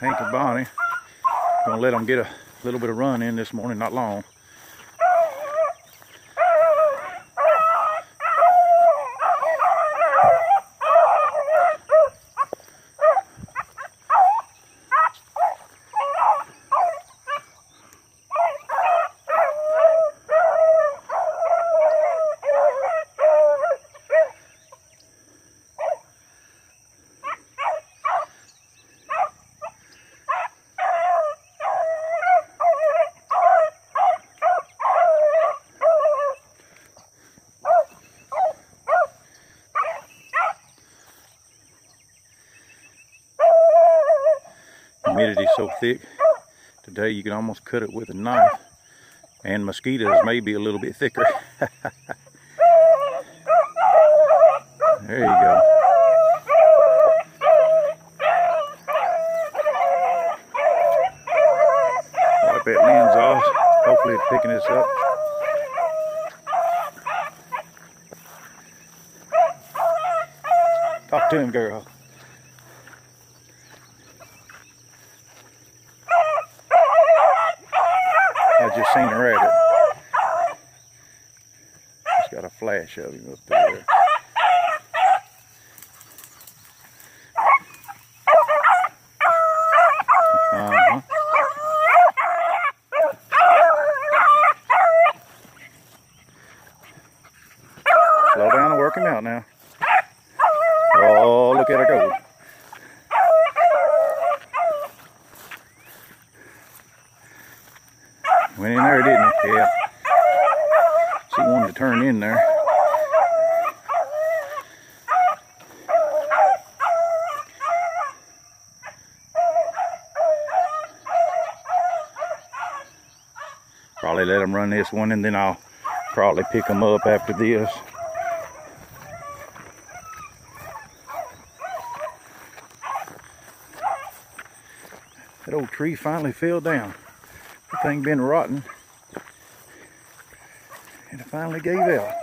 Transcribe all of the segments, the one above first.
Hank and Bonnie. Gonna let them get a little bit of run in this morning, not long. Humidity's so thick today you can almost cut it with a knife, and mosquitoes may be a little bit thicker. There you go. Wipe that lens off. Hopefully it's picking this up. Talk to him, girl. I just seen a rabbit. Just got a flash of him up there. Slow down and work him out now. Oh, look at her go. Went in there, didn't it? Yeah. She wanted to turn in there. Probably let them run this one, and then I'll probably pick them up after this. That old tree finally fell down. The thing been rotten, and it finally gave out.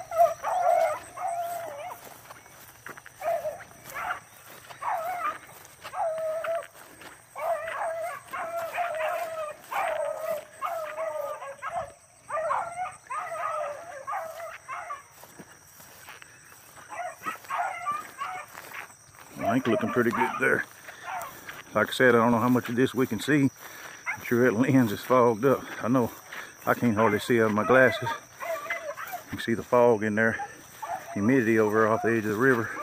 I think looking pretty good there. Like I said, I don't know how much of this we can see. I'm sure that lens is fogged up. I know I can't hardly see out of my glasses. You can see the fog in there. Humidity over off the edge of the river.